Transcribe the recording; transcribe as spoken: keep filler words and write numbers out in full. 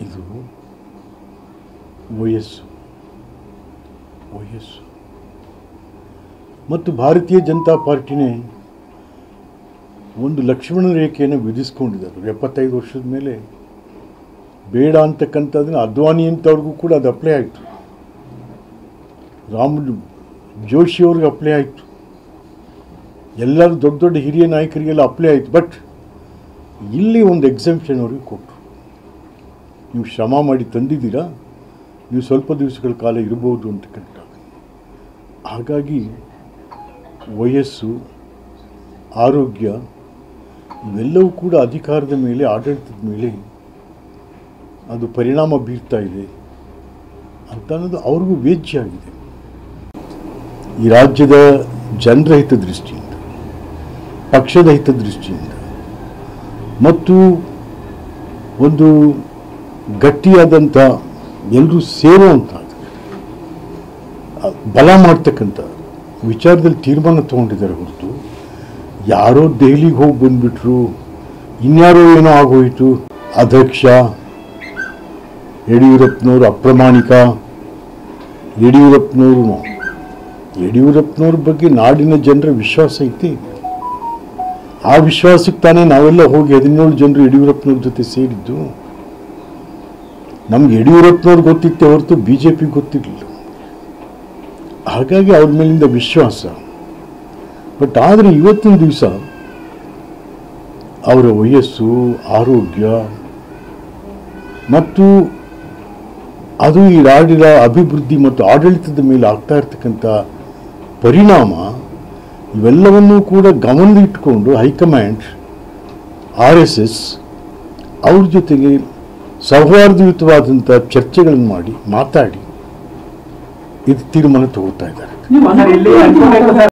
ಇದು ವಯಸ್ಸು ವಯಸ್ಸು ಮತ್ತು ಭಾರತೀಯ ಜನತಾ ಪಾರ್ಟಿನೇ ಒಂದು ಲಕ್ಷ್ಮಣ ರೇಖೆಯನ್ನು ವಿಧಿಸ್ಕೊಂಡಿದ್ದಾರೆ ಎಪ್ಪತ್ತೈದು ವರ್ಷದ ಮೇಲೆ ಬೇಡ ಅಂತಕ್ಕಂಥದ್ದನ್ನು ಅದ್ವಾನಿ ಅಂತವ್ರಿಗೂ ಕೂಡ ಅದು ಅಪ್ಲೈ ಆಯಿತು, ರಾಮ್ ಜೋಶಿಯವ್ರಿಗೆ ಅಪ್ಲೈ ಆಯಿತು, ಎಲ್ಲರೂ ದೊಡ್ಡ ದೊಡ್ಡ ಹಿರಿಯ ನಾಯಕರಿಗೆಲ್ಲ ಅಪ್ಲೈ ಆಯಿತು. ಬಟ್ ಇಲ್ಲಿ ಒಂದು ಎಕ್ಸೆಂಪ್ಷನ್ ಅವ್ರಿಗೆ ಕೊಟ್ಟರು, ನೀವು ಶ್ರಮ ಮಾಡಿ ತಂದಿದ್ದೀರಾ, ನೀವು ಸ್ವಲ್ಪ ದಿವಸಗಳ ಕಾಲ ಇರ್ಬೋದು ಅಂತಕ್ಕಂಥ. ಹಾಗಾಗಿ ವಯಸ್ಸು, ಆರೋಗ್ಯ ಇವೆಲ್ಲವೂ ಕೂಡ ಅಧಿಕಾರದ ಮೇಲೆ, ಆಡಳಿತದ ಮೇಲೆ ಅದು ಪರಿಣಾಮ ಬೀರ್ತಾ ಇದೆ ಅಂತ ಅನ್ನೋದು ಅವ್ರಿಗೂ ವೇಜ್ಯ ಆಗಿದೆ. ಈ ರಾಜ್ಯದ ಜನರ ಹಿತದೃಷ್ಟಿಯಿಂದ, ಪಕ್ಷದ ಹಿತದೃಷ್ಟಿಯಿಂದ ಮತ್ತು ಒಂದು ಗಟ್ಟಿಯಾದಂಥ ಎಲ್ಲರೂ ಸೇರುವಂಥ ಬಲ ಮಾಡ್ತಕ್ಕಂಥ ವಿಚಾರದಲ್ಲಿ ತೀರ್ಮಾನ ತೊಗೊಂಡಿದ್ದಾರೆ ಹೊರತು ಯಾರೋ ದೆಹಲಿಗೆ ಹೋಗಿ ಬಂದುಬಿಟ್ರು, ಇನ್ಯಾರೋ ಏನೋ ಆಗೋಯಿತು, ಅಧ್ಯಕ್ಷ ಯಡಿಯೂರಪ್ಪನವರು ಅಪ್ರಾಮಾಣಿಕ, ಯಡಿಯೂರಪ್ಪನವರು ಯಡಿಯೂರಪ್ಪನವ್ರ ಬಗ್ಗೆ ನಾಡಿನ ಜನರ ವಿಶ್ವಾಸ ಐತಿ. ಆ ವಿಶ್ವಾಸಕ್ಕೆ ತಾನೇ ನಾವೆಲ್ಲ ಹೋಗಿ ಹದಿನೇಳು ಜನರು ಯಡಿಯೂರಪ್ಪನವ್ರ ಜೊತೆ ಸೇರಿದ್ದು. ನಮ್ಗೆ ಯಡಿಯೂರಪ್ಪನವ್ರು ಗೊತ್ತಿತ್ತೆ ಹೊರತು ಬಿ ಜೆ ಪಿ ಗೊತ್ತಿರಲಿಲ್ಲ. ಹಾಗಾಗಿ ಅವ್ರ ಮೇಲಿಂದ ವಿಶ್ವಾಸ. ಬಟ್ ಆದರೆ ಇವತ್ತಿನ ದಿವಸ ಅವರ ವಯಸ್ಸು, ಆರೋಗ್ಯ ಮತ್ತು ಅದು ಈ ನಾಡಿನ ಅಭಿವೃದ್ಧಿ ಮತ್ತು ಆಡಳಿತದ ಮೇಲೆ ಆಗ್ತಾ ಇರ್ತಕ್ಕಂಥ ಪರಿಣಾಮ ಇವೆಲ್ಲವನ್ನೂ ಕೂಡ ಗಮನದಲ್ಲಿಟ್ಟುಕೊಂಡು ಹೈಕಮಾಂಡ್, ಆರ್ ಎಸ್ ಎಸ್ ಅವ್ರ ಜೊತೆಗೆ ಸೌಹಾರ್ದಯುತವಾದಂಥ ಚರ್ಚೆಗಳನ್ನು ಮಾಡಿ ಮಾತಾಡಿ ಇದು ತೀರ್ಮಾನ ತಗೋತಾ ಇದ್ದಾರೆ.